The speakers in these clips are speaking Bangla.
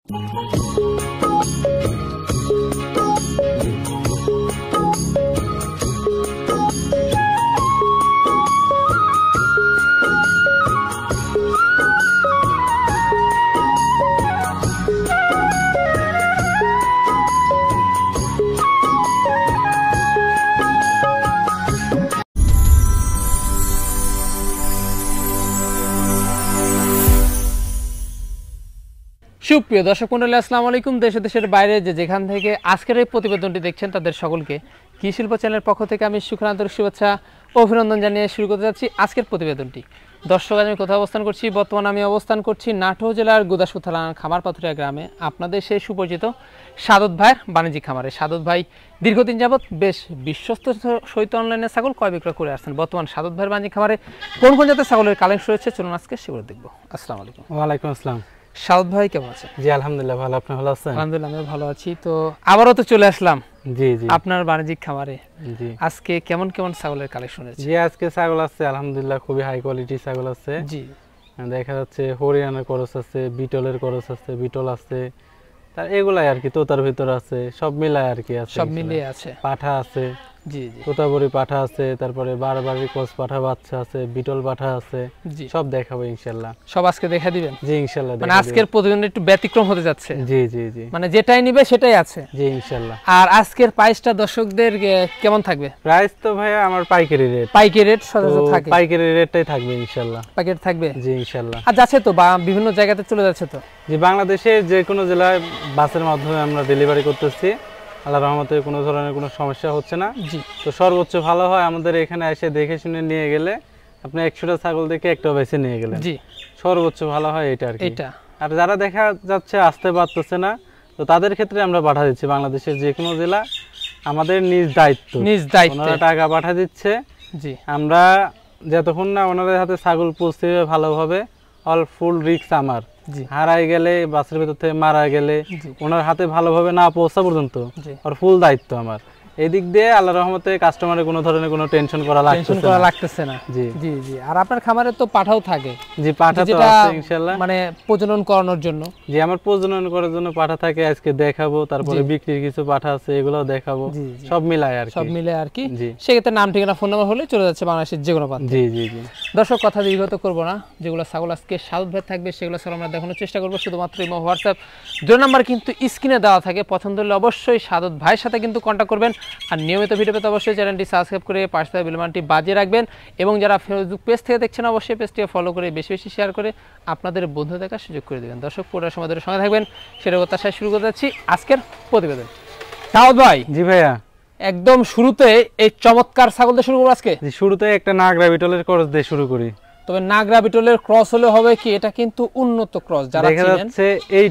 সুপ্রিয় দর্শক মণ্ডলী, আসসালামু আলাইকুম। দেশের বাইরে যেখান থেকে আজকের এই প্রতিবেদনটি দেখছেন তাদের সকলকে কৃষি শিল্প চ্যানেলের পক্ষ থেকে আমি সুখান্তরিক শুভেচ্ছা অভিনন্দন জানিয়ে শুরু করতে যাচ্ছি আজকের প্রতিবেদনটি। দর্শক, আমি কোথাও অবস্থান করছি? বর্তমানে আমি অবস্থান করছি নাটোর জেলার গুদাসপুর থানার খামারপাথুরিয়া গ্রামে, আপনাদের সেই সুপরিচিত সাদত ভাইয়ের বাণিজ্যিক খামারে। সাদত ভাই দীর্ঘদিন যাবৎ বেশ বিশ্বস্ত সহিত অনলাইনে ছাগল ক্রয় বিক্রয় করে আসছেন। বর্তমান সাদত ভাইয়ের বাণিজ্যিক খামারে কোন কোন জাতের ছাগলের কালেকশন রয়েছে, চলুন আজকে সেগুলো দেখবো। আসসালামু আলাইকুম। ওয়ালাইকুম আসসালাম। সাদত ভাই কেমন আছেন? জি আলহামদুলিল্লাহ ভালো, আপনি ভালো আছেন? আলহামদুলিল্লাহ আমি ভালো আছি। তো আবারও তো চলে আসলাম জি জি আপনার বাণিজ্যিক খামারে। জি আজকে কেমন কেমন ছাগলের কালেকশন আছে? জি আজকে ছাগল আছে আলহামদুলিল্লাহ, খুবই হাই কোয়ালিটি ছাগল আছে। জি, দেখা যাচ্ছে হরিয়ানার করস আছে, বিটলের করস আছে, বিটল আছে, তার এগুলাই আর কি, তোতার ভিতর আছে, সব মিলাই আর কি আছে, সব মিলিয়ে আছে। পাঠা আছে, জি জি, তোতাবড়ি পাঠা আছে, তারপরে বারবারি ক্রস পাঠা বাচ্চা আছে, বিটল পাঠা আছে, জি সব দেখাবো ইনশাআল্লাহ। সব আজকে দেখা দিবেন? জি ইনশাআল্লাহ। মানে আজকের প্রতিবেদন একটু ব্যতিক্রম হতে যাচ্ছে। জি জি জি, মানে যেটাই নিবে সেটাই আছে। জি ইনশাআল্লাহ। আর আজকের প্রাইসটা দর্শকদের কেমন থাকবে? প্রাইস তো ভাইয়া আমার পাইকারি রেট। পাইকারি রেট সচরাচর থাকে? পাইকারি রেটটাই থাকবে ইনশাআল্লাহ। পাইকারি থাকবে? জি ইনশাআল্লাহ। আর যাচ্ছে তো বা বিভিন্ন জায়গাতে চলে যাচ্ছে তো? জি, বাংলাদেশের যে কোনো জেলায় বাসের মাধ্যমে আমরা ডেলিভারি করতেছি, আল্লাহর রহমতে কোনো ধরনের কোনো সমস্যা হচ্ছে না। জি, তো সর্বোচ্চ ভালো হয় আমাদের এখানে এসে দেখে শুনে নিয়ে গেলে, আপনি 100টা ছাগল দেখে একটা বেছে নিয়ে গেলেন, জি সর্বোচ্চ ভালো হয় এটা আর কি। এটা আর যারা দেখা যাচ্ছে আসতে পারতেছে না, তো তাদের ক্ষেত্রে আমরা পাঠা দিচ্ছি বাংলাদেশের যে কোনো জেলা, আমাদের নিজ দায়িত্ব ওনারা টাকা পাঠা দিচ্ছে। জি, আমরা যতক্ষণ না ওনাদের হাতে ছাগল পৌঁছে ভালোভাবে, অল ফুল রিস্ক আমার। হারাই গেলে, বাসের ভিতর থেকে মারা গেলে, ওনার হাতে ভালোভাবে না পৌঁছা পর্যন্ত আর ফুল দায়িত্ব আমার। এই দিক দিয়ে আল্লাহর রহমতে কাস্টমারের কোনো ধরনের কোনো টেনশন করা লাগতেছে না। জি জি জি। আর আপনার খামারে তো পাঠাও থাকে? জি, পাঠা তো আছে ইনশাআল্লাহ, মানে প্রজনন করানোর জন্য। জি, আমার প্রজনন করার জন্য পাঠা থাকে, আজকে দেখাবো। তারপরে বিক্রির কিছু পাঠা আছে, এগুলোও দেখাবো। সব মিলায় আর কি, সব মিলে আর কি। সেক্ষেত্রে নাম ঠিকানা ফোন নাম্বার হলে চলে যাচ্ছে বাংলাদেশের যে কোনো প্রান্তে। জি জি জি। দর্শক, কথা দীর্ঘত করবো না, যেগুলো ছাগল আজকে সাদত ভাই থাকবে সেগুলো ছাড়া আমরা দেখানোর চেষ্টা করবো। শুধুমাত্র ইমো, হোয়াটসঅ্যাপ 2 নাম্বার কিন্তু স্ক্রিনে দেওয়া থাকে। পছন্দ হলে অবশ্যই সাদত ভাইয়ের সাথে কিন্তু কন্ট্যাক্ট করবেন। আর নিয়মিত ভিডিও পেতে অবশ্যই চ্যানেলটি সাবস্ক্রাইব করে পাশে থাকা বেল বাটনটি বাজিয়ে রাখবেন। এবং যারা ফেসবুক পেজ থেকে দেখছেন অবশ্যই পেজটিকে ফলো করে বেশি বেশি শেয়ার করে আপনাদের বন্ধু দেখার সুযোগ করে দেবেন। দর্শক, পুরো সময় ধরে সঙ্গে থাকবেন, সেটা প্রত্যাশায় শুরু করতে যাচ্ছি আজকের প্রতিবেদন। সাউদ ভাই। জি ভাইয়া, একদম শুরুতে এই চমৎকার ছাগল দিয়ে শুরু করব আজকে। জি, শুরুতে একটা নাগরা বিটলের ক্রস দিয়ে শুরু করি। তবে নাগরা বিটলের ক্রস হলে হবে কি, এটা কিন্তু উন্নত ক্রস, যারা দেখা যাচ্ছে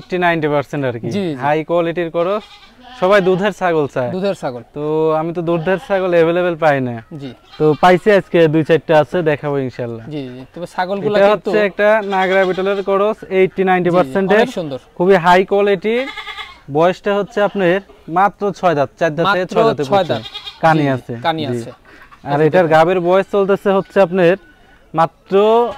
80-90% আর কি হাই কোয়ালিটির ক্রস। সবাই দুধের ছাগল চায়, দুধের ছাগল। তো আমি তো দুধের ছাগল अवेलेबल পাই না। জি, তো পাইছি আজকে 2-4টা আছে, দেখাবো ইনশাআল্লাহ। জি জি। তবে ছাগলগুলো কিন্তু হচ্ছে একটা নাগরা বিটলের ক্রস, 80-90% এর, সুন্দর, খুবই হাই কোয়ালিটি। বয়সটা হচ্ছে আপনার মাত্র 6 দাঁত, 4 দাঁত থেকে 6 দাঁতে কানি আছে, কানি আছে। আর এটার গাবের বয়স চলতেছে হচ্ছে আপনার মাত্র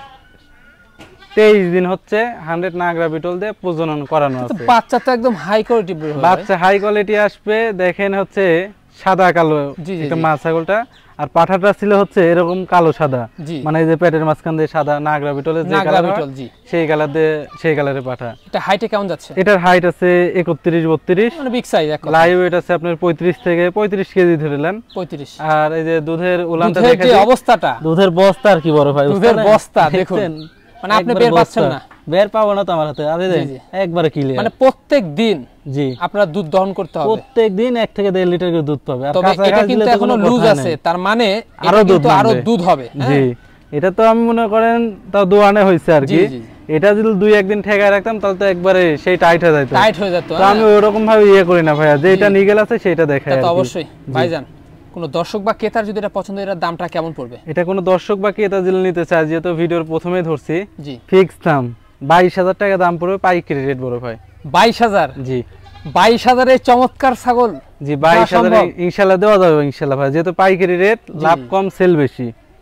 23 দিন হচ্ছে। 100 নাগরা বিটল দিয়ে প্রজনন করানো আছে। বাচ্চা তো একদম হাই কোয়ালিটি, বাচ্চা হাই কোয়ালিটি আসবে। দেখেন হচ্ছে সাদা কালো একটা মা ছাগলটা, আর পাঠাটা ছিল হচ্ছে এরকম কালো সাদা, মানে এই যে পেটের মাঝখান দিয়ে সাদা। নাগরা বিটলের যে কালার, সেই কালার দিয়ে, সেই কালারের পাঠা। এটা হাইটে কেমন যাচ্ছে? এটার হাইট আছে 31-32, মানে বিগ সাইজ। লাইভ ওয়েট আছে আপনার 35 থেকে 35 কেজি ধরেলেন, 35। আর এই যে দুধের উলানটা দেখেন, যে অবস্থাটা, দুধের বস্তা আর কি বড় ভাই, দুধের বস্তা দেখুন। মানে আপনি বের পাচ্ছেন না? বের পাবো না তো আমার হাতে, আরে একবারে ক্লিয়ার। মানে প্রত্যেক দিন জি আপনার দুধ দহন করতে হবে, প্রত্যেক দিন 1 থেকে 1.5 লিটার করে দুধ পাবে। আর এটা কিন্তু এখনো লুজ আছে, তার মানে আরো দুধ হবে। জি, এটা তো আমি মনে করেন তাও দোয়ানে হইছে আর কি। এটা যদি 2-1 দিন ঠেকায় রাখতাম তাহলে তো একবারে সেই টাইট হয়ে যেত, টাইট হয়ে যেত। তো আমি ওরকম ভাবে করি না ভাইয়া, যে এটা নিগেল আছে সেটা দেখাই। তো অবশ্যই ভাইজান, কোন দর্শক বা ক্রেতার যদি এটা পছন্দ, এর দামটা কেমন পড়বে? এটা কোন দর্শক বা ক্রেতা যদি নিতে চায়, যেহেতু ভিডিওর প্রথমে ধরছি, জি ফিক্স দাম 22,000 টাকা দাম পড়বে, পাইকারি রেট বড় ভাই। 22,000? জি, 22,000 এর চমৎকার ছাগল। জি, 22,000 ইনশাআল্লাহ দেওয়া যাবে ইনশাআল্লাহ ভাই, যেহেতু পাইকারি রেট, লাভ কম সেল বেশি।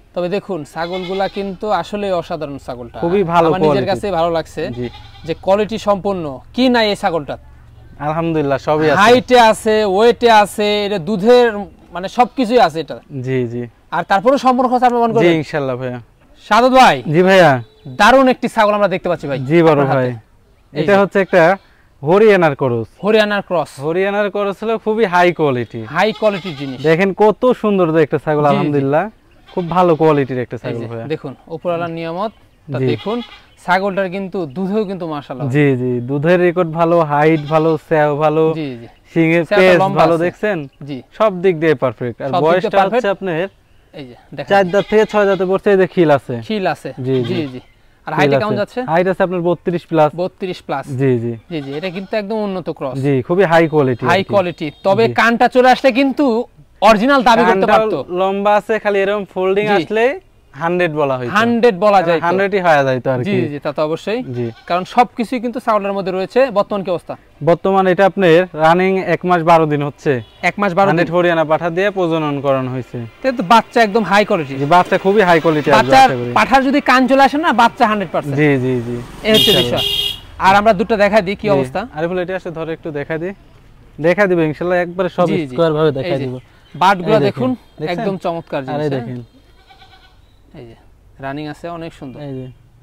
তবে দেখুন ছাগলগুলা কিন্তু আসলে অসাধারণ ছাগলটা, খুবই ভালো, আমার নিজের কাছে ভালো লাগছে যে কোয়ালিটি সম্পন্ন। কি নাই এই ছাগলটা? আলহামদুলিল্লাহ সবই আছে, হাইটে আছে, ওয়েটে আছে, এটা দুধের মানে সবকিছুই আছে এটা। জি জি। আর তারপরে সম্পূর্ণ খরচ আপনি মন করেন? জি ইনশাআল্লাহ ভাইয়া। সাদত ভাই। জি ভাইয়া। দারুণ একটি ছাগল আমরা দেখতে পাচ্ছি ভাই। জি বড় ভাই, এটা হচ্ছে একটা হরিয়ানার ক্রস। হরিয়ানার ক্রস। হরিয়ানার ক্রস হলো খুবই হাই কোয়ালিটি, হাই কোয়ালিটির জিনিস। দেখেন কত সুন্দর একটা ছাগল, আলহামদুলিল্লাহ খুব ভালো কোয়ালিটির একটা ছাগল ভাইয়া। দেখুন উপরওয়ালার নিয়ামত, তা দেখুন ছাগলটার কিন্তু দুধেও কিন্তু মাশাআল্লাহ। জি জি, দুধের রেকর্ড ভালো, হাইট ভালো, সেও ভালো, জি জি, সিংয়ের পেস ভালো, দেখছেন জি সব দিক দিয়ে পারফেক্ট। আর বয়সটা হচ্ছে আপনার এই যে দেখেন 4 দাঁত থেকে 6 দাঁতে পড়ছে, এই যে খিল আছে, খিল আছে। জি জি জি। আর হাইট কেমন যাচ্ছে? হাইট আছে আপনার 32 প্লাস। 32 প্লাস। জি জি জি জি, এটা কিন্তু একদম উন্নত ক্রস। জি, খুবই হাই কোয়ালিটি, হাই কোয়ালিটি। তবে কানটা চলে আসলে কিন্তু অরিজিনাল দাবি করতে পারতো। লম্বা আছে, খালি এরকম ফোল্ডিং আসলে 100 বলা হইতো, 100 বলা যায়, 100ই হয়ে যায় তো আর কি। জি জি, তা তো অবশ্যই। জি, কারণ সবকিছুই কিন্তু ছাগলের মধ্যে রয়েছে। বর্তমান কি অবস্থা? বর্তমান এটা আপনার রানিং 1 মাস 12 দিন হচ্ছে। 1 মাস 12 দিন হরিয়ানা পাঠা দিয়ে প্রজনন করানো হয়েছে। তাই তো বাচ্চা একদম হাই কোয়ালিটি। জি, বাচ্চা খুবই হাই কোয়ালিটি আসবে বাচ্চা। আশা করি। পাঠার যদি কান চলে আসে না, বাচ্চা 100%। জি জি জি, এই হচ্ছে বিষয়। আর আমরা দুটো দেখাই দিই কি অবস্থা। আরে বলে এটা আসলে ধরে একটু দেখা দিই, দেখা দিব ইনশাআল্লাহ, একবারে সব স্কয়ার ভাবে দেখা দিব। বাটগুলো দেখুন একদম চমৎকার জিনিস। আরে দেখেন, এই যে রানিং আছে, অনেক সুন্দর। এই যে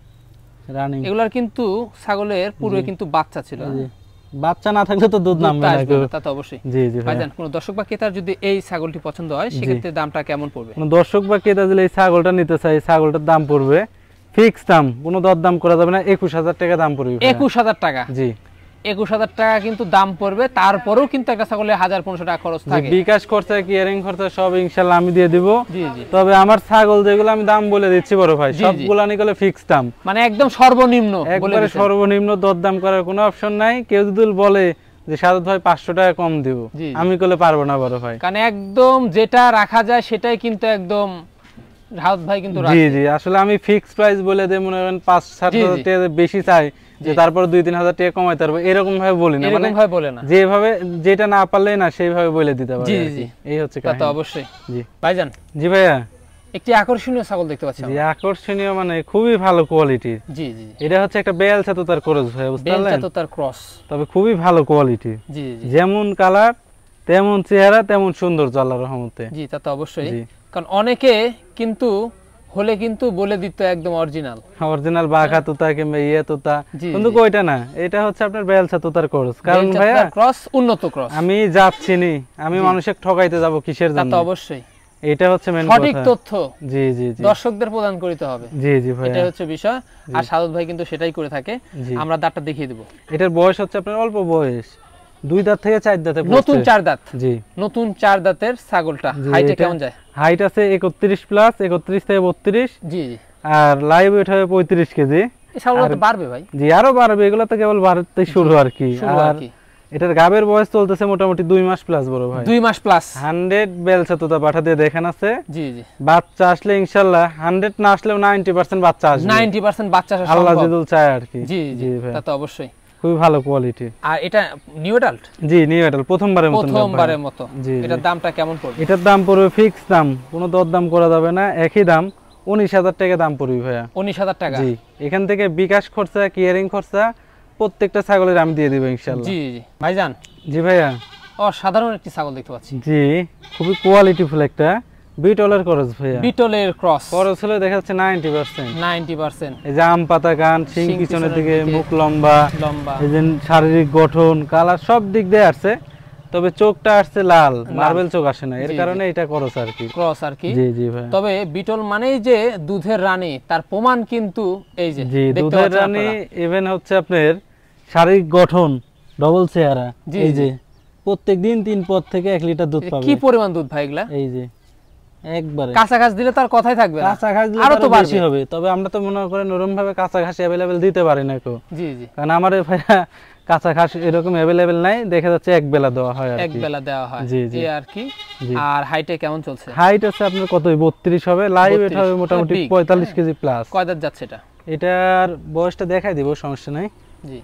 রানিং। এগুলার কিন্তু ছাগলের পূর্বে কিন্তু বাচ্চা ছিল। বাচ্চা না থাকলে তো দুধ নামবে না, তা তো অবশ্যই। জি জি ভাইজান, কোন দর্শক বা ক্রেতার যদি এই ছাগলটি পছন্দ হয়, সেক্ষেত্রে দামটা কেমন পড়বে? কোন দর্শক বা ক্রেতা যদি এই ছাগলটা নিতে চায়, ছাগলটার দাম পড়বে ফিক্স দাম, কোনো দরদাম করা যাবে না, 21000 টাকা দাম পড়বে। 21000 টাকা? জি, 21000 টাকা কিন্তু দাম পড়বে। তারপরেও কিন্তু একটা ছাগলে 1500 টাকা খরচ থাকে। বিকাশ খরচা, কিয়ারিং খরচা সব ইনশাআল্লাহ আমি দিয়ে দিব। জি জি। তবে আমার ছাগল যেগুলো আমি দাম বলে দিচ্ছি বড় ভাই, সবগুলো নিকলে ফিক্স দাম, মানে একদম সর্বনিম্ন, একবারে সর্বনিম্ন, দরদাম করার কোনো অপশন নাই। কেউ যদি বলে যে সাদত ভাই 500 টাকা কম দিব, আমি কইলে পারবো না বড় ভাই, কারণ একদম যেটা রাখা যায় সেটাই কিন্তু একদম সাদত ভাই কিন্তু রাখে। জি জি, আসলে আমি ফিক্স প্রাইস বলে দেই, মনে করেন 5-7 টাকা বেশি চাই, যে তারপর 2-3000 টাকা কমাইতে পারবো, এরকম ভাবে বলি না, এরকম ভাবে বলে না, যেভাবে যেটা না পারলে না সেইভাবে বলে দিতে পারি। জি জি, এই হচ্ছে কথা। অবশ্যই। জি ভাইজান। জি ভাইয়া, একটি আকর্ষণীয় ছাগল দেখতে পাচ্ছি। জি, আকর্ষণীয় মানে খুবই ভালো কোয়ালিটির। জি জি, এটা হচ্ছে একটা বেলচা তোতার ক্রস ভাই, বুঝতে পারলেন? বেলচা তোতার ক্রস, তবে খুবই ভালো কোয়ালিটি। জি জি, যেমন কালার তেমন চেহারা তেমন সুন্দর, আল্লাহর রহমতে। জি, তা তো অবশ্যই। কারণ অনেকে কিন্তু হলে কিন্তু বলে দিত একদম অরিজিনাল, অরিজিনাল বাঘা তোতা কিংবা ইয়ে তোতা, কিন্তু ওইটা না, এটা হচ্ছে আপনার বেলচা তোতার ক্রস। কারণ ভাইয়া ক্রস, উন্নত ক্রস। আমি যাচ্ছি নি, আমি মানুষকে ঠকাইতে যাব কিসের জন্য? তা তো অবশ্যই, এটা হচ্ছে মেন কথা, সঠিক তথ্য জি জি জি দর্শকদের প্রদান করিতে হবে। জি জি ভাই, এটা হচ্ছে বিষয়। আর সাদত ভাই কিন্তু সেটাই করে থাকে। আমরা দাঁতটা দেখিয়ে দেব। এটার বয়স হচ্ছে আপনার অল্প বয়স, 2 দাঁত থেকে 4 দাঁতে পড়ছে, নতুন 4 দাঁত। জি, নতুন 4 দাঁতের ছাগলটা। হাইটে কেমন যায়? হাইট আছে 31 প্লাস, 31 থেকে 32। জি জি। আর লাইভ ওয়েট হবে 35 কেজি। এই ছাগলটা তো বাড়বে ভাই? জি, আরো বাড়বে, এগুলো তো কেবল বাড়তে শুরু আর কি। আর এটার গাবের বয়স চলতেছে মোটামুটি 2 মাস প্লাস বড় ভাই, 2 মাস প্লাস। 100 বেলচা তোতা পাঠা দিয়ে দেখেন আছে। জি জি, বাচ্চা আসলে ইনশাআল্লাহ 100 না আসলেও 90% বাচ্চা আসবে, 90% বাচ্চা আসবে, আল্লাহ যদি চায় আর কি। জি জি ভাই, তা তো অবশ্যই। খুবই ভালো কোয়ালিটি। আর এটা নিউ অ্যাডাল্ট? জি, নিউ অ্যাডাল্ট, প্রথমবারের মতো। জি, এটার দামটা কেমন পড়বে? এটার দাম পড়বে ফিক্স দাম, কোনো দরদাম করা যাবে না, একই দাম, 19000 টাকা দাম পড়বে ভাইয়া। 19000 টাকা? জি, এখান থেকে বিকাশ খরচা, কিয়ারিং খরচা প্রত্যেকটা ছাগলের আমি দিয়ে দিব ইনশাআল্লাহ। জি জি ভাইজান। জি ভাইয়া, অসাধারণ একটি ছাগল দেখতে পাচ্ছি। জি, খুবই কোয়ালিটিফুল একটা বিটলের ক্রস ভাইয়া। বিটলের ক্রস। ক্রস হলে দেখা যাচ্ছে 90%। 90%। এই যে আম পাতা কান, শিং পিছনের দিকে, মুখ লম্বা, লম্বা, এই যে শারীরিক গঠন, কালার সব দিক দিয়ে আসছে। তবে চোখটা আসছে লাল, মার্বেল চোখ আসে না, এর কারণে এটা ক্রস আর কি। ক্রস আর কি। জি জি ভাই। তবে বিটল মানেই যে দুধের রানী, তার প্রমাণ কিন্তু এই যে। জি, দুধের রানী। ইভেন হচ্ছে আপনার শারীরিক গঠন, ডবল চেহারা, এই যে প্রত্যেকদিন 3 পদ থেকে 1 লিটার দুধ পাবে। কি পরিমাণ দুধ ভাই এগুলা? এই যে একবারে কাঁচা ঘাস দিলে তার কথাই থাকবে না, কাঁচা ঘাস দিলে আরো তো বেশি হবে। তবে আমরা তো মনে করেন ওরকম ভাবে কাঁচা ঘাস अवेलेबल দিতে পারি না কো। জি জি, কারণ আমাদের ভাইয়া কাঁচা ঘাস এরকম अवेलेबल নাই, দেখা যাচ্ছে এক বেলা দেওয়া হয় আর কি। এক বেলা দেওয়া হয়, জি জি আর কি। আর হাইটে কেমন চলছে? হাইট আছে আপনার কত, 32 হবে, লাইভ এটা হবে মোটামুটি 45 কেজি প্লাস। কয় দাঁত যাচ্ছে এটা? এটার বয়সটা দেখাই দিব, সমস্যা নাই। জি,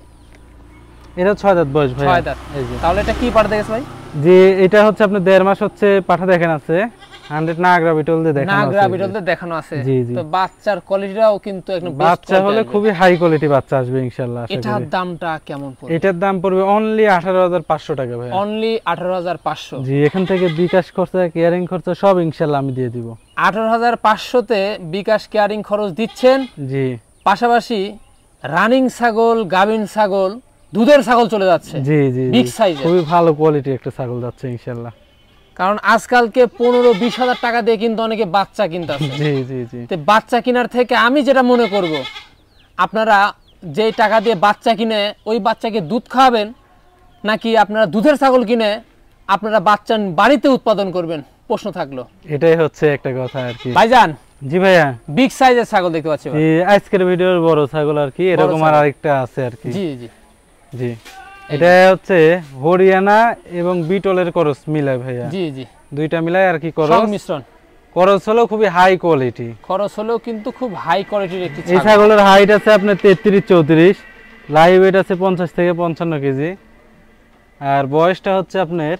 এটা 6 দাঁত বয়স ভাই। 6 দাঁত। এই যে তাহলে এটা কি পাঠা দেখেছ ভাই? জি, এটা হচ্ছে আপনার 1.5 মাস হচ্ছে পাঠা দেখেন আছে। 100 নাগরা বিটল দিয়ে দেখানো আছে, নাগরা বিটল দিয়ে দেখানো আছে। তো বাচ্চার কোয়ালিটিটাও কিন্তু একদম বেস্ট, বাচ্চা হলে খুবই হাই কোয়ালিটি বাচ্চা আসবে ইনশাআল্লাহ। এটার দামটা কেমন পড়বে? এটার দাম পড়বে অনলি 18500 টাকা ভাই, অনলি 18500। জি, এখান থেকে বিকাশ খরচা কেয়ারিং খরচা সব ইনশাআল্লাহ আমি দিয়ে দিব। 18500 তে বিকাশ কেয়ারিং খরচ দিচ্ছেন, জি, পাশাপাশি রানিং ছাগল, গাভিন ছাগল, দুধের ছাগল চলে যাচ্ছে, জি জি, বিগ সাইজের খুবই ভালো কোয়ালিটির একটা ছাগল যাচ্ছে ইনশাআল্লাহ। কারণ আজকালকে 15-20 হাজার টাকা দিয়ে কিন্তু অনেকে বাচ্চা কিনতেছে। জি জি জি, তো বাচ্চা কেনার থেকে আমি যেটা মনে করব, আপনারা যে টাকা দিয়ে বাচ্চা কিনে ওই বাচ্চাকে দুধ খাওয়াবেন, নাকি আপনারা দুধের ছাগল কিনে আপনারা বাচ্চা বাড়িতে উৎপাদন করবেন, প্রশ্ন থাকলো। এটাই হচ্ছে একটা কথা আর কি। ভাইজান, জি ভাইয়া, বিগ সাইজের ছাগল দেখতে পাচ্ছি। জি, আজকের ভিডিওর বড় ছাগল আর কি, এরকম আর আরেকটা আছে আর কি। জি জি জি, এটা হচ্ছে হরিয়ানা এবং বিটলের ক্রস মিলাই ভাইয়া। জি জি, দুইটা মিলাই আর কি, ক্রস মিশ্রণ। খরচ হলো খুবই হাই কোয়ালিটি, খরচ হলেও কিন্তু খুব হাই কোয়ালিটির একটি এই ছাগলের হাইট আছে আপনার 33-34, লাইভ ওয়েট আছে 50 থেকে 55 কেজি, আর বয়সটা হচ্ছে আপনার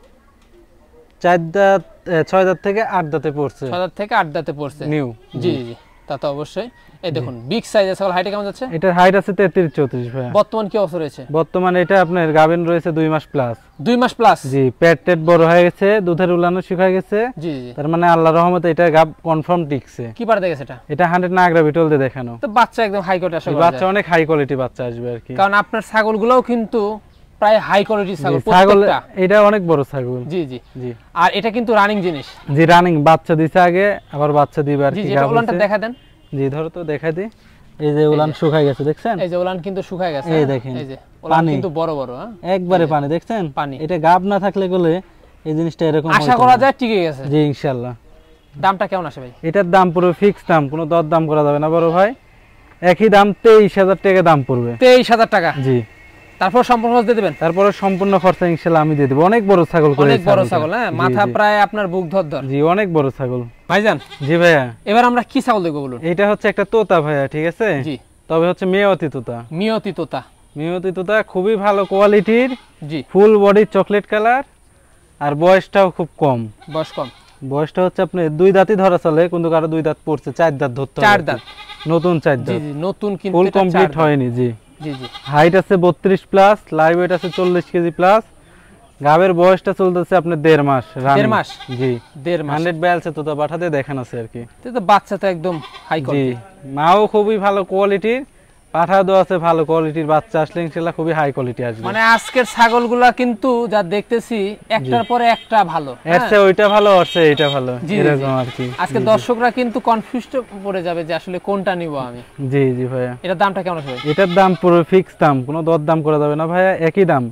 4 দাঁত 6 দাঁত থেকে 8 দাঁতে পড়ছে, 6 দাঁত থেকে 8 দাঁতে পড়ছে নিউ। জি জি, তা তো অবশ্যই। এই দেখুন বিগ সাইজের ছাগল, হাইট কেমন যাচ্ছে? এটার হাইট আছে 33-34 ভাই। বর্তমান কি অবস্থা রয়েছে? বর্তমানে এটা আপনার গাভিন রয়েছে 2 মাস প্লাস। 2 মাস প্লাস, জি, পেট টেট বড় হয়ে গেছে, দুধের উলানো শুকিয়ে গেছে। জি জি, তার মানে আল্লাহর রহমতে এটা গাব কনফার্ম টিকছে। কি পারে দেখেছে এটা? এটা 100 নাগরা বিটল দিয়ে দেখানো। তো বাচ্চা একদম হাই কোয়ালিটি আশা করা যায়, বাচ্চা অনেক হাই কোয়ালিটি বাচ্চা আসবে আর কি, কারণ আপনার ছাগলগুলোও কিন্তু প্রায় হাই কোয়ালিটির ছাগল ছাগল। প্রত্যেকটা। এটা অনেক বড় ছাগল। জি জি জি, আর এটা কিন্তু রানিং জিনিস। জি, রানিং বাচ্চা দিছে আগে, আবার বাচ্চা দিবে আর জি কি। জি, উলানটা দেখা দেন। জি, ধরো তো দেখাই দি। এই যে উলান শুকায় গেছে, দেখছেন? এই যে উলান কিন্তু শুকায় গেছে, এই দেখেন, এই যে উলান কিন্তু বড় বড়, হ্যাঁ একবারে পানি, দেখছেন? পানি। এটা গাব না থাকলে গলে এই জিনিসটা এরকম আশা করা যায় টিকে গেছে। জি ইনশাআল্লাহ। দামটা কেমন আসে ভাই? এটার দাম পুরো ফিক্স দাম, কোনো দর দাম করা যাবে না বড় ভাই। একই দাম 23000 টাকা দাম পড়বে। 23000 টাকা? জি। তারপর সম্পূর্ণ খরচ দিয়ে দিবেন? তারপরে সম্পূর্ণ খরচা ইনশাআল্লাহ আমি দিয়ে দেব। অনেক বড় ছাগল করে, অনেক বড় ছাগল, হ্যাঁ, মাথা প্রায় আপনার বুক ধর। জি, অনেক বড় ছাগল ভাইজান। জি ভাইয়া, এবার আমরা কি ছাগল দেখব বলুন? এটা হচ্ছে একটা তোতা ভাইয়া, ঠিক আছে? জি, তবে হচ্ছে মেয়তি তোতা। মিয়তি তোতা, মিয়তি তোতা খুবই ভালো কোয়ালিটির। জি, ফুল বডি চকলেট কালার, আর বয়সটাও খুব কম। বয়স কম? বয়সটা হচ্ছে আপনি 2 দাঁতই ধরা চলে, কিন্তু কারো 2 দাঁত পড়ছে, 4 দাঁত ধরতে হবে। 4 দাঁত, নতুন 4 জি দাঁত, জি, নতুন কিন্তু ফুল এটা কমপ্লিট 4 হয়নি। জি জি জি, হাইট আছে 32 প্লাস, লাইভ ওয়েট আছে 40 কেজি প্লাস। গাবের বয়সটা চলতেছে আপনার 1.5 মাস। 1.5 মাস? জি, 1.5 মাস। 100 ব্যালসে তোতা পাঠাতে দেখান আছে আর কি। তো বাচ্চা তো একদম হাই জি, কোয়ালিটি। মাও খুবই ভালো কোয়ালিটির, পাঠা দেওয়া আছে ভালো কোয়ালিটির। বাচ্চা আসলে ইনশাআল্লাহ খুবই হাই কোয়ালিটি আসবে। মানে আজকের ছাগলগুলা কিন্তু যা দেখতেছি একটার পরে একটা ভালো, এরছে ওইটা ভালো, আসছে এটা ভালো, এরকম আর কি। আজকে দর্শকরা কিন্তু কনফিউজড পড়ে যাবে যে আসলে কোনটা নিব আমি। জি জি ভাইয়া, এটার দামটা কেমন আছে ভাই? এটার দাম পুরো ফিক্স দাম, কোনো দর দাম করা যাবে না ভাইয়া, একই দাম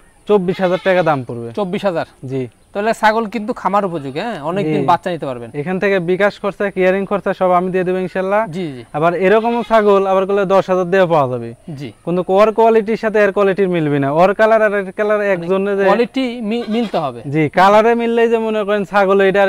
24000 টাকা দাম পড়বে। 24000? জি, তাহলে ছাগল কিন্তু খামার উপযোগী, হ্যাঁ, অনেকদিন বাচ্চা নিতে পারবেন। এখান থেকে বিকাশ খরচা কেয়ারিং খরচা সব আমি দিয়ে দেব ইনশাআল্লাহ। জি জি, আবার এরকম ছাগল আবার করলে 10000 দিয়ে পাওয়া যাবে। জি, কিন্তু ওর কোয়ালিটির সাথে এর কোয়ালিটির মিলবে না। ওর কালার আর এর কালার একজনের যে কোয়ালিটি মিলতে হবে। জি, কালারে মিললেই যে মনে করেন ছাগল এটা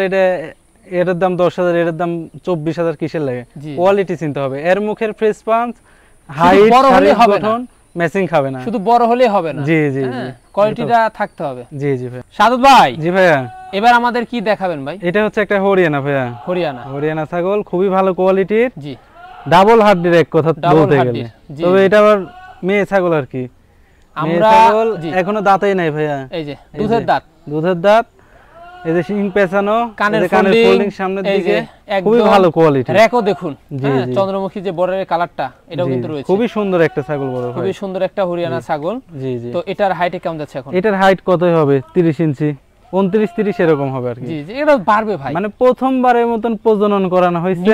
এটার দাম 10000, এটার দাম 24000, কিসের লাগে? কোয়ালিটি চিনতে হবে। এর মুখের ফ্রেশ পাঞ্চ, হাইট, বড় হলে হবে না, ম্যাচিং খাবে না। শুধু বড় হলেই হবে না। জি জি, কোয়ালিটিটা থাকতে হবে। জি জি ভাই। সাদত ভাই। জি ভাইয়া, এবার আমাদের কি দেখাবেন ভাই? এটা হচ্ছে একটা হরিয়ানা ভাইয়া। হরিয়ানা ছাগল খুবই ভালো কোয়ালিটির। জি, ডাবল হাড্ডির এক কথা বলতে গেলে, তবে এটা আবার মেয়ে ছাগল আর কি। আমরা এখনো দাঁতই নাই ভাইয়া। এই যে দুধের দাঁত, এই যে শিং পেছানো, কানের ফোল্ডিং সামনের দিকে, খুবই ভালো কোয়ালিটি। রেকো দেখুন, হ্যাঁ, চন্দ্রমুখী যে বর্ডারের কালারটা, এটাও কিন্তু রয়েছে। খুবই সুন্দর একটা ছাগল বড় ভাই, খুবই সুন্দর একটা হরিয়ানা ছাগল। জি জি। তো এটার হাইট কেমন যাচ্ছে এখন? এটার হাইট কতই হবে? 30 ইঞ্চি, 29-30 এরকম হবে আর কি। জি জি, এটা বাড়বে ভাই। মানে প্রথমবারের মতন প্রজনন করানো হয়েছে,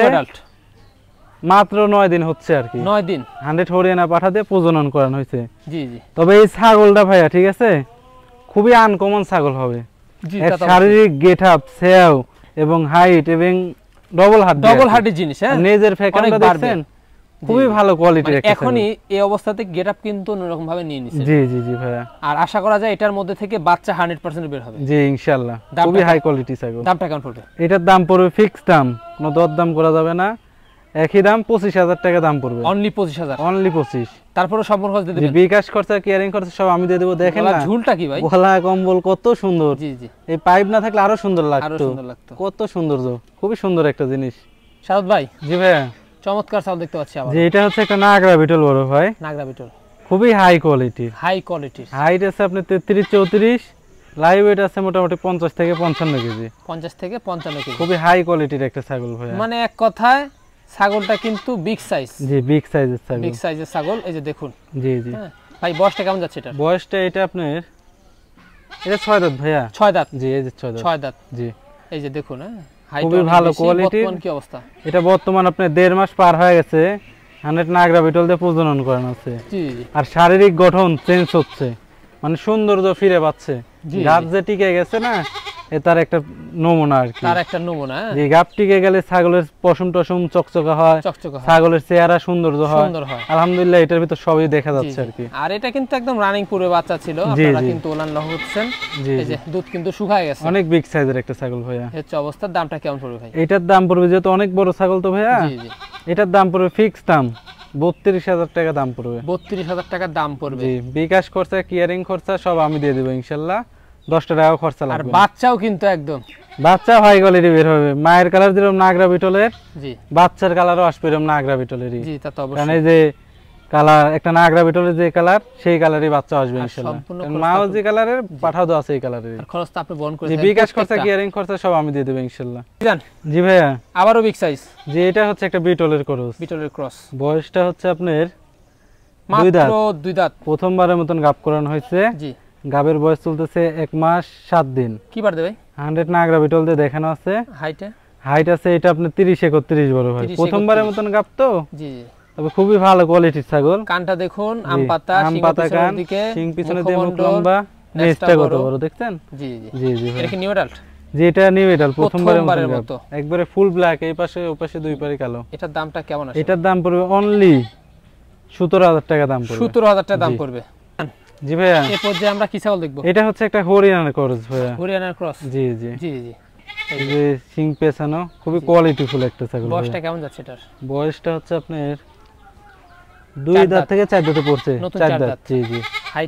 মাত্র 9 দিন হচ্ছে আর কি। 9 দিন 100 হরিয়ানা পাঠা দিয়ে প্রজনন করানো হয়েছে। জি জি। তবে এই ছাগলটা ভাইয়া, ঠিক আছে, খুবই আনকমন ছাগল হবে। এর শারীরিক গেটআপ, সেও এবং হাইট এবং ডবল হাড্ডি জিনিস, হ্যাঁ, নেজের ফ্যাকানটা দেখছেন, খুবই ভালো কোয়ালিটির একটা। এখনই এই অবস্থাতে গেটআপ কিন্তু অন্যরকম ভাবে নিয়ে নিছে। জি জি জি ভাইয়া। আর আশা করা যায় এটার মধ্যে থেকে বাচ্চা 100% বের হবে। জি ইনশাআল্লাহ, খুবই হাই কোয়ালিটি ছাগল। দামটা কেমন পড়বে? এটার দাম পড়বে ফিক্স দাম, কোনো দর দাম করা যাবে না। একই দাম 25,000 টাকা দাম পড়বে। Only 25,000, only 25। তারপরে সম্পূর্ণ খরচ দিয়ে দিবেন? বিকাশ খরচা কেয়ারিং খরচা সব আমি দিয়ে দেব। দেখেন না ঝুলটা কি ভাই, গলা কম্বল কত সুন্দর। জি জি, এই পাইপ না থাকলে আরো সুন্দর আরো লাগতো, সুন্দর লাগতো। কত সুন্দর, খুবই সুন্দর একটা জিনিস। সাউদ ভাই, জি ভাইয়া, চমৎকার ছাগল দেখতে পাচ্ছি আবার। যে এটা হচ্ছে একটা নাগরা বিটল বড় ভাই, নাগরা বিটল, খুবই হাই কোয়ালিটি। হাই কোয়ালিটির, হাইট আছে আপনি 33-34, লাইভ ওয়েট আছে মোটামুটি 50 থেকে 55 কেজি। 50 থেকে 55 কেজি, খুবই হাই কোয়ালিটির একটা ছাগল ভাইয়া। মানে এক কথায় ছাগলটা কিন্তু বিগ সাইজ। জি, বিগ সাইজের ছাগল, বিগ সাইজের ছাগল। এই যে দেখুন। জি জি ভাই বয়সটা কেমন যাচ্ছে এটা? বয়সটা এটা আপনার এটা 6 দাঁত ভাইয়া। 6 দাঁত? জি, এই যে 6 দাঁত। 6 দাঁত, জি। এই যে দেখুন, খুবই ভালো কোয়ালিটি। বর্তমান কি অবস্থা? এটা বর্তমান আপনার 1.5 মাস পার হয়ে গেছে। 100 নাগরা বিটল দিয়ে প্রজনন করানো আছে। জি জি। আর শারীরিক গঠন চেঞ্জ হচ্ছে, মানে সৌন্দর্য ফিরে পাচ্ছে। গাব যে টিকে গেছে না, তার একটা নমুনা আর কি, তার একটা নমুনা। যে গাব টিকে গেলে ছাগলের পশম টশম চকচকা হয়, ছাগলের চেহারা সৌন্দর্য হয়। আলহামদুলিল্লাহ এটার ভিতর সবই দেখা যাচ্ছে আর কি। আর এটা কিন্তু একদম রানিং পুরো বাচ্চা ছিল, আপনারা কিন্তু ওলান লহ হচ্ছেন। এই যে দুধ কিন্তু শুকায় গেছে, অনেক বিগ সাইজের একটা ছাগল ভাইয়া। হচ্ছে অবস্থার দামটা কেমন পড়বে ভাই? এটার দাম পড়বে, যেহেতু অনেক বড় ছাগল তো ভাইয়া, জি জি, এটার দাম পড়বে ফিক্স দাম 32,000 টাকা দাম পড়বে। 32,000 টাকা দাম পড়বে। জি, বিকাশ খরচা কেয়ারিং খরচা সব আমি দিয়ে দেব ইনশাআল্লাহ। 10 টাকা খরচা লাগবে। আর বাচ্চাও কিন্তু একদম বাচ্চা হাই কোয়ালিটি বের হবে। মায়ের কালার যেরকম নাগরা বিটলের, জি, বাচ্চার কালারও আসবে এরকম নাগরা বিটলেরই। জি, তা তো অবশ্যই। কারণ এই যে কালার একটা নাগরা বিটলের যে কালার, সেই কালারই বাচ্চা আসবে ইনশাআল্লাহ। মাও যে কালারের, পাঠাও তো আছে এই কালারের। আর খরচটা আপনি বহন করে জি, বিকাশ খরচা কেয়ারিং খরচা সব আমি দিয়ে দেব ইনশাআল্লাহ। জান জি ভাইয়া, আবারও বিগ সাইজ। জি, এটা হচ্ছে একটা বিটলের ক্রস। বিটলের ক্রস। বয়সটা হচ্ছে আপনার মাত্র 2 দাঁত। প্রথমবারের মতন গাব করানো হয়েছে। জি, গাবের বয়স চলতেছে 1 মাস 7 দিন। কি বার দেবে? 100 নাগরা বিটল দিয়ে দেখানো আছে। হাইট আছে এটা আপনার 30-31 বড় ভাই, প্রথমবারের মতন গাব তো। জি জি, তবে খুবই ভালো কোয়ালিটির ছাগল। কানটা দেখুন, আম পাতা, কান, সিং পিছনে দিয়ে মুখ লম্বা, নেজটা কত বড় দেখছেন? জি জি জি জি। এটা কি নিউ অ্যাডাল্ট? জি, এটা নিউ অ্যাডাল্ট, প্রথমবারের মতো। একবারে ফুল ব্ল্যাক, এই পাশে ওই পাশে দুই পারে কালো। এটার দামটা কেমন আছে? এটার দাম পড়বে অনলি 17,000 টাকা দাম পড়বে। 17,000 টাকা দাম পড়বে। জি ভাইয়া, এই পর্যায়ে আমরা কি ছাগল দেখব? এটা হচ্ছে একটা হরিয়ানার ক্রস ভাইয়া। হরিয়ানার ক্রস? জি জি জি জি। এই যে সিং পেছানো, খুবই কোয়ালিটিফুল একটা ছাগল। বয়সটা কেমন যাচ্ছে এটার? বয়সটা হচ্ছে আপনার 2 দাঁত থেকে 4 দাঁতে পড়ছে। 4 দাঁত। জি জি।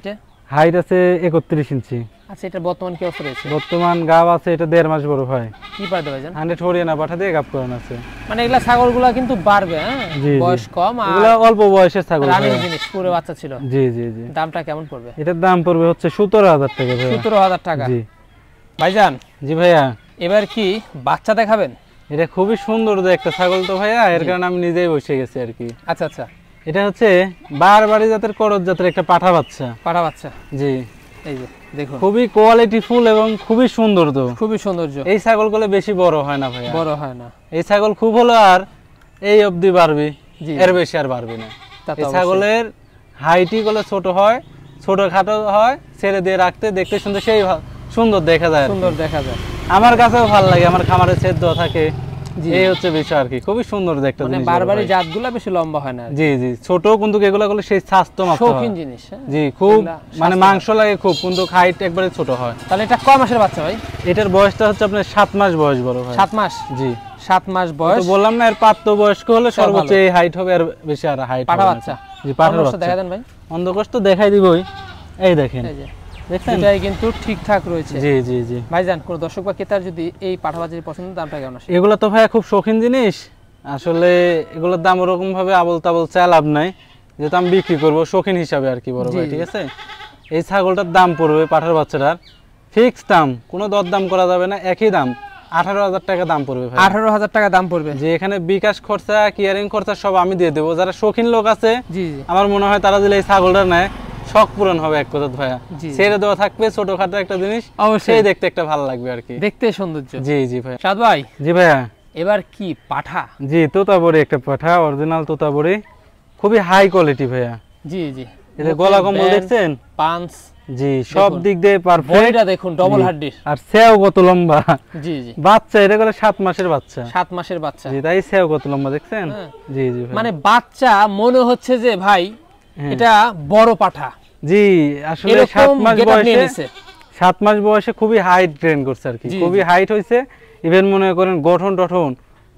হাইট আছে 31 ইঞ্চি। আচ্ছা, এটা বর্তমান কি অবস্থা রয়েছে? বর্তমান গাব আছে এটা 1.5 মাস বড় ভাই। কি পার দেবে জান? 100 হরিয়ানা পাঠা দিয়ে গাব করানো আছে। মানে এগুলা ছাগলগুলা কিন্তু বাড়বে, হ্যাঁ, বয়স কম আর এগুলা অল্প বয়সের ছাগল, রানিং জিনিস, পুরো বাচ্চা ছিল। জি জি জি। দামটা কেমন পড়বে? এটার দাম পড়বে হচ্ছে 17,000 টাকা ভাই। 17,000 টাকা? জি ভাইজান। জি ভাইয়া, এবার কি বাচ্চা দেখাবেন? এটা খুবই সুন্দর একটা ছাগল তো ভাইয়া, এর কারণে আমি নিজেই বসে গেছি আর কি। আচ্ছা আচ্ছা। এটা হচ্ছে বারবারি জাতের করজ জাতের একটা পাঠা বাচ্চা। পাঠা বাচ্চা? জি। এই যে দেখুন, খুবই কোয়ালিটিফুল এবং খুবই সুন্দর তো। খুবই সৌন্দর্য। এই ছাগলগুলো বেশি বড় হয় না ভাইয়া, বড় হয় না। এই ছাগল খুব হলো আর এই অবধি বাড়বে, এর বেশি আর বাড়বে না। এই ছাগলের হাইটই গুলো ছোট হয়, ছোটখাটো হয়, ছেড়ে দিয়ে রাখতে দেখতে সুন্দর, সেই সুন্দর দেখা যায়, সুন্দর দেখা যায়। আমার কাছেও ভালো লাগে, আমার খামারে ছেদ থাকে, এই হচ্ছে বিষয় আর কি। খুবই সুন্দর দেখতে, মানে বারবারি জাতগুলো বেশি লম্বা হয় না। জি জি, ছোট কিন্তু এগুলা গুলো সেই স্বাস্থ্য মাত্র শৌখিন জিনিস। জি, খুব মানে মাংস লাগে খুব, কিন্তু হাইট একবারে ছোট হয়। তাহলে এটা কয় মাসের বাচ্চা ভাই? এটার বয়সটা হচ্ছে আপনার 7 মাস বয়স বড় ভাই। 7 মাস? জি, 7 মাস বয়স। তো বললাম না, এর প্রাপ্ত বয়স্ক হলে সর্বোচ্চ এই হাইট হবে, আর বেশি আর হাইট হবে। পাঠা বাচ্চা? জি, পাঠা বাচ্চা। দেখা দেন ভাই। অন্ধকোষ তো দেখাই দিবই, এই দেখেন, দেখছেন, এটাই কিন্তু ঠিকঠাক রয়েছে। জি জি জি। ভাইজান, কোন দর্শক বা ক্রেতার যদি এই পাঠা বাচ্চার পছন্দ, দামটা কেমন আসে? এগুলো তো ভাই খুব শৌখিন জিনিস, আসলে এগুলোর দাম ওরকম ভাবে আবল তাবল চা লাভ নাই, যেহেতু আমি বিক্রি করবো শৌখিন হিসাবে আর কি বড় ভাই, ঠিক আছে? এই ছাগলটার দাম পড়বে পাঠার বাচ্চাটার ফিক্স দাম, কোনো দর দাম করা যাবে না, একই দাম 18,000 টাকা দাম পড়বে ভাই। 18,000 টাকা দাম পড়বে? যে এখানে বিকাশ খরচা কেয়ারিং খরচা সব আমি দিয়ে দেবো। যারা শৌখিন লোক আছে, জি জি, আমার মনে হয় তারা দিলে এই ছাগলটা নেয়, শখ পূরণ হবে এক কথা ভাইয়া। ছেড়ে দেওয়া থাকবে, ছোটখাটো একটা জিনিস, অবশ্যই দেখতে একটা ভালো লাগবে আর কি, দেখতে সৌন্দর্য। জি জি ভাই। সাদ ভাই। জি ভাইয়া। এবার কি পাঠা? জি, তোতাবড়ি একটা পাঠা, অরিজিনাল তোতাবড়ি, খুবই হাই কোয়ালিটি ভাইয়া। জি জি। এটা গলা কম্বল দেখছেন, পাঁচ, জি, সব দিক দিয়ে পারফেক্ট। বডিটা দেখুন, ডবল হাড্ডি, আর সেও কত লম্বা। জি জি। বাচ্চা এটা করে 7 মাসের বাচ্চা। 7 মাসের বাচ্চা? জি, তাই সেও কত লম্বা দেখছেন। জি জি। মানে বাচ্চা মনে হচ্ছে যে ভাই এটা বড় পাঠা। জি, আসলে 7 মাস বয়সে, 7 মাস বয়সে খুবই হাইট ট্রেন করছে আর কি, খুবই হাইট হইছে। ইভেন মনে করেন গঠন টঠন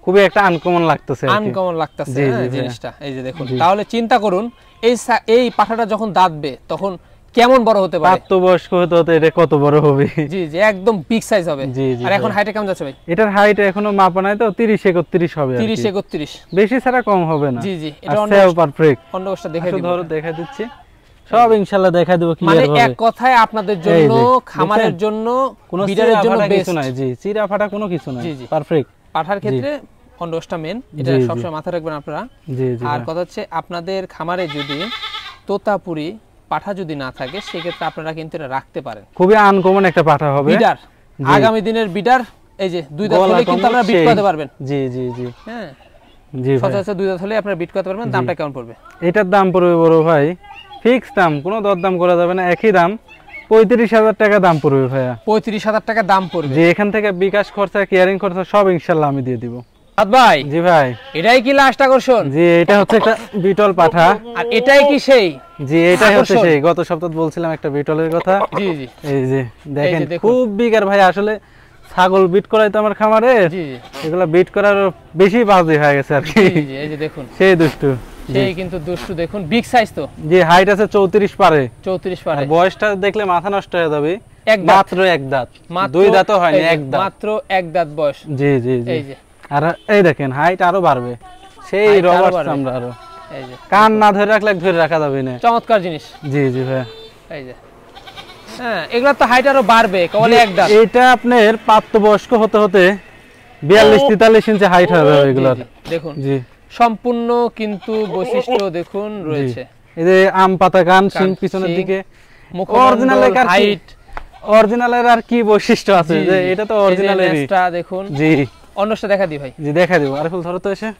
খুবই একটা আনকমন লাগতেছে, আনকমন লাগতেছে জিনিসটা। এই যে দেখুন, তাহলে চিন্তা করুন এই পাঠাটা যখন দাঁতবে তখন কেমন বড় হতে পারে, প্রাপ্তবয়স্ক হতে হতে এটা কত বড় হবে। জি জি, একদম বিগ সাইজ হবে। আর এখন হাইটে কেমন যাচ্ছে ভাই? এটার হাইট এখনো মাপা নাই তো, 30-31 হবে, 30-31, বেশি ছাড়া কম হবে না। জি জি, এটা পারফেক্ট। অন্য অবস্থা দেখাই দিব, ধরো দেখাই দিচ্ছি সব ইনশাআল্লাহ দেখাই দেব ক্লিয়ার মানে ভাবে। এক কথায় আপনাদের জন্য, খামারের জন্য, কোনো বিডারের জন্য কিছু নাই। জি, চিরা ফাটা কোনো কিছু নাই, পারফেক্ট। পাঠার ক্ষেত্রে অন্ডকোষটা মেন, এটা সবসময় মাথায় রাখবেন আপনারা। জি জি। আর কথা হচ্ছে আপনাদের খামারে যদি তোতাপুরি পাঠা যদি না থাকে সেক্ষেত্রে আপনারা কিন্তু এটা রাখতে পারেন। খুবই আনকমন একটা পাঠা হবে, বিডার, আগামী দিনের বিডার। এই যে 2 দাঁত হলে কিন্তু আপনারা বিট করতে পারবেন। জি জি জি, হ্যাঁ জি ভাই, সচরাচর 2 দাঁত হলে আপনারা বিট করতে পারবেন। দামটা কেমন পড়বে? এটার দাম পড়বে বড় ভাই ফিক্স দাম, কোনো দরদাম করা যাবে না, একই দাম, 35,000 টাকা দাম পড়বে ভাইয়া। 35,000 টাকা দাম পড়বে। যে এখান থেকে বিকাশ খরচা, কেয়ারিং খরচা সব ইনশাআল্লাহ আমি দিয়ে দিব। ভাই জি ভাই, এটাই কি লাস্ট আকর্ষণ? জি, এটা হচ্ছে একটা বিটল পাঠা। আর এটাই কি সেই? জি, এটাই হচ্ছে সেই। গত সপ্তাহে বলছিলাম একটা বিটলের কথা। জি জি, এই যে দেখেন খুব বিগার ভাই, আসলে ছাগল বিট করাই তো আমার খামারে, জি এগুলা বিট করার বেশি বাজে হয়ে গেছে আর কি। জি, এই যে দেখুন সেই দুষ্টু, সেই কিন্তু দুষ্টু, দেখুন বিগ সাইজ তো। জি, হাইট আছে 34 পারে, 34 পারে। বয়সটা দেখলে মাথা নষ্ট হয়ে যাবে। মাত্র এক দাঁত, 2 দাঁতও হয়নি, এক দাঁত, মাত্র এক দাঁত বয়স। জি জি জি। এই যে, আর এই দেখেন হাইট আরো বাড়বে, সেই রবার চামড়া আরো। এই যে কান না ধরে রাখলে ধরে রাখা যাবে না, চমৎকার জিনিস। জি জি ভাই। এই যে হ্যাঁ, এগুলা তো হাইট আরো বাড়বে, কেবল এক দাঁত। এটা আপনার প্রাপ্তবয়স্ক হতে হতে 42-43 ইঞ্চি হাইট হবে এগুলার। দেখুন জি, সম্পূর্ণ কিন্তু বৈশিষ্ট্য দেখুন রয়েছে। এই যে আম পাতা কান, শিং পিছনের দিকে, অরিজিনাল হাইট, অরিজিনালের আর কি বৈশিষ্ট্য আছে যে এটা তো অরিজিনালেরই। এটা দেখুন। জি, অন্যটা দেখা দি ভাই। জি দেখা দেব। আর ফুল ধরো তো এসে,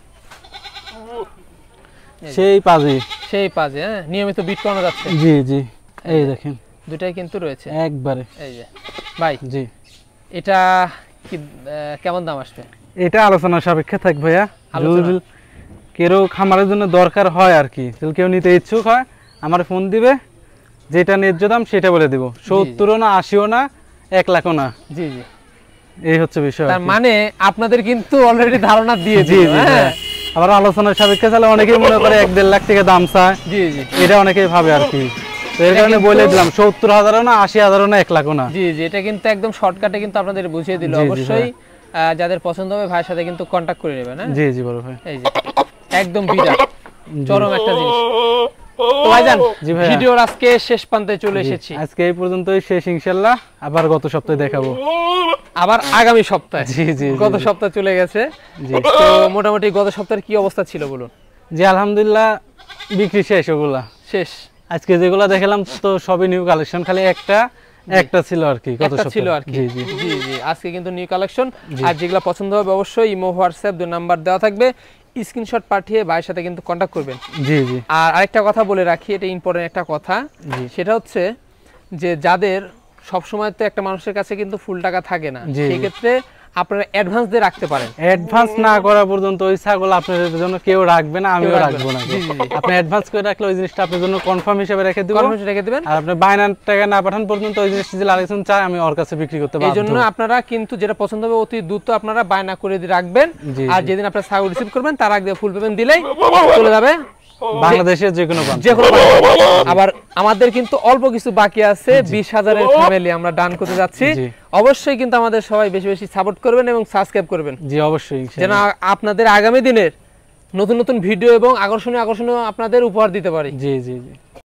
সেই পাজি, সেই পাজি। হ্যাঁ, নিয়মিত বিট করানো যাচ্ছে। জি জি, এই দেখেন দুটাই কিন্তু রয়েছে একবারে। এই যে ভাই, জি, এটা কি কেমন দাম আসবে? এটা আলোচনা সাপেক্ষে থাক ভাইয়া। যদি কেউ খামারের জন্য দরকার হয় আর কি, যদি কেউ নিতে ইচ্ছুক হয় আমার ফোন দিবে, যেটা ন্যায্য দাম সেটা বলে দিব। 70ও না, 80ও না, 1 লাখও না। জি জি, এই হচ্ছে বিষয়। তার মানে আপনাদের কিন্তু অলরেডি ধারণা দিয়ে জি জি। আবার আলোচনার সাপেক্ষে চাইলে অনেকেই মনে করে 1-1.5 লাখ টাকা দাম চায়। জি জি, এটা অনেকেই ভাবে আর কি, তো এর কারণে বলে দিলাম 70,000ও না, 80,000ও না, 1 লাখও না। জি জি, এটা কিন্তু একদম শর্টকাটে কিন্তু আপনাদের বুঝিয়ে দিল। অবশ্যই যাদের পছন্দ হবে ভাইয়ের সাথে কিন্তু কন্টাক্ট করে নেবেন। হ্যাঁ জি জি বড় ভাই, এই যে একদম বিডার, চরম একটা জিনিস। তো ভাইজান, ভিডিওর আজকে শেষ প্রান্তে চলে এসেছি। আজকে এই পর্যন্তই শেষ ইনশাআল্লাহ, আবার গত সপ্তাহে দেখাবো, আবার আগামী সপ্তাহে। জি জি, গত সপ্তাহ চলে গেছে। জি, তো মোটামুটি গত সপ্তাহের কি অবস্থা ছিল বলুন? জি আলহামদুলিল্লাহ বিক্রি শেষ, ওগুলা শেষ। আজকে যেগুলা দেখালাম তো সবই নিউ কালেকশন, খালি একটা ছিল আর কি, একটা ছিল আর কি। জি জি জি, আজকে কিন্তু নিউ কালেকশন। আর যেগুলা পছন্দ হবে অবশ্যই ইমো, হোয়াটসঅ্যাপ 2 নাম্বার দেওয়া থাকবে, স্ক্রিনশট পাঠিয়ে ভাইয়ের সাথে কিন্তু কন্টাক্ট করবেন। জি জি। আর আরেকটা কথা বলে রাখি, এটা ইম্পর্টেন্ট একটা কথা, সেটা হচ্ছে যে যাদের সবসময় তো একটা মানুষের কাছে কিন্তু ফুল টাকা থাকে না, সেই ক্ষেত্রে আপনারা অ্যাডভান্স দিয়ে রাখতে পারেন। অ্যাডভান্স না করা পর্যন্ত ওই ছাগল আপনাদের জন্য কেউ রাখবে না, আমিও রাখবো না। আপনি অ্যাডভান্স করে রাখলে ওই জিনিসটা আপনার জন্য কনফার্ম হিসেবে রেখে দিবেন, কনফার্ম রেখে দিবেন। আর আপনি বায়নার টাকা না পাঠান পর্যন্ত ওই জিনিসটা যদি আরেকজন চায় আমি ওর কাছে বিক্রি করতে পারবো। এইজন্য আপনারা কিন্তু যেটা পছন্দ হবে অতি দ্রুত আপনারা বায়না করে রাখবেন। আর যেদিন আপনারা ছাগল রিসিভ করবেন তার আগে ফুল পেমেন্ট দিলেই চলে যাবে বাংলাদেশের যে কোনো প্রান্তে। আবার আমাদের কিন্তু অল্প কিছু বাকি আছে, 20,000-এর ফ্যামিলি আমরা ডান করতে যাচ্ছি। অবশ্যই কিন্তু আমাদের সবাই বেশি বেশি সাপোর্ট করবেন এবং সাবস্ক্রাইব করবেন। জি অবশ্যই, যেন আপনাদের আগামী দিনের নতুন নতুন ভিডিও এবং আকর্ষণীয় আপনাদের উপহার দিতে পারি। জি জি জি।